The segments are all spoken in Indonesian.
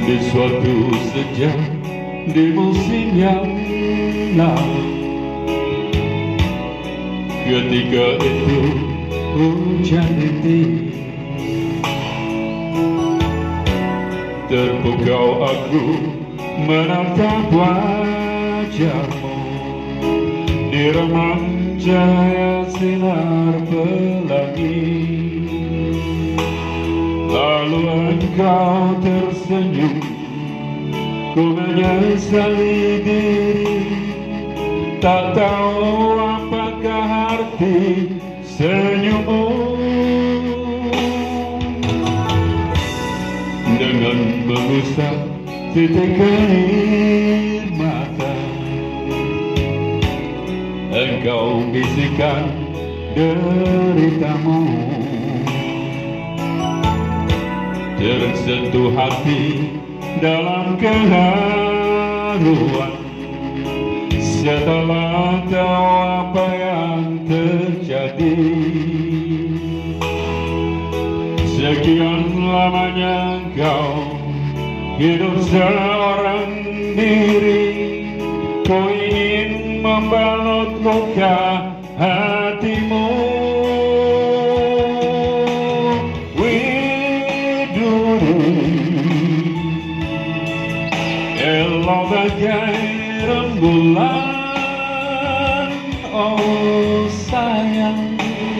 di suatu sejak di musim yang lalu. Ketika itu hujan rintik, terpukau aku menatap wajahmu di remang cahaya sinar pelangi. Lalu engkau tersenyum, ku menyesali diri, tak tahu apakah arti senyummu. Dengan mengusap titik air mata, engkau bisikan deritamu, tersentuh hati dalam keharuan. Setelah tahu apa yang terjadi, sekian lamanya engkau hidup seorang diri. Ku ingin membalut luka hatimu. Elok bagai rembulan, oh sayang.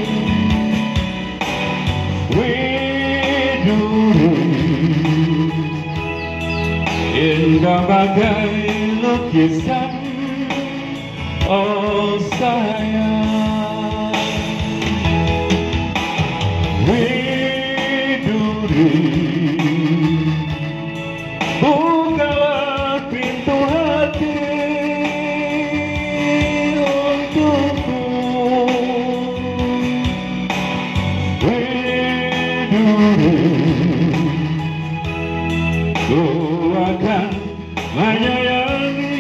Widuri, indah bagai lukisan, oh sayang. Widuri, bukalah pintu hati untukku. Widuri, ku akan menyayangi.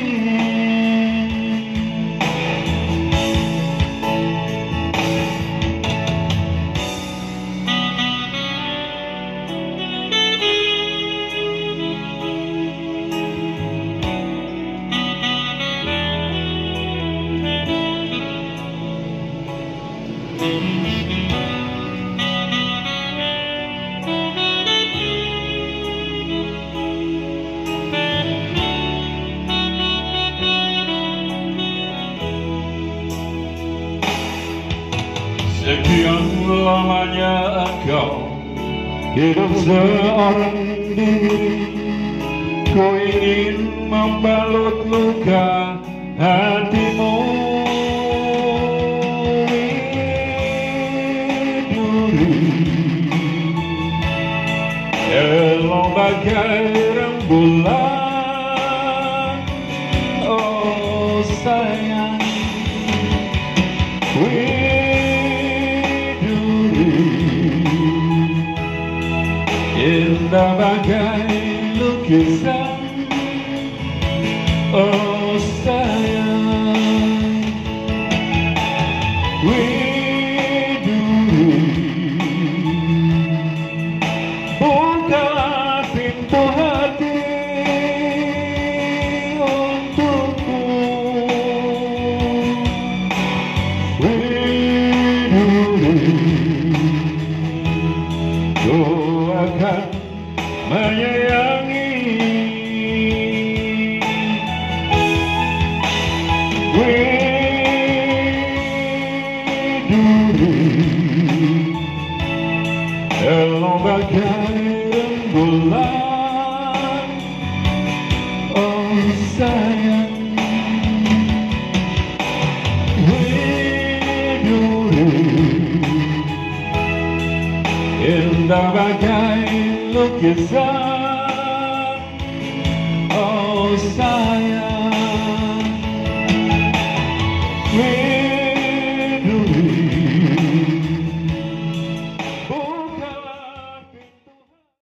Sekian lamanya engkau hidup seorang diri. Ku ingin membalut luka hatimu. Elok bagai rembulan, oh sayang. Indah bagai lukisan, oh sayang. Widuri, bukalah pintu hati untukku. Widuri, ku akan menyayangi. Widuri, elok bagai rembulan, oh sayang. Widuri, indah bagai lukisan, oh sayang.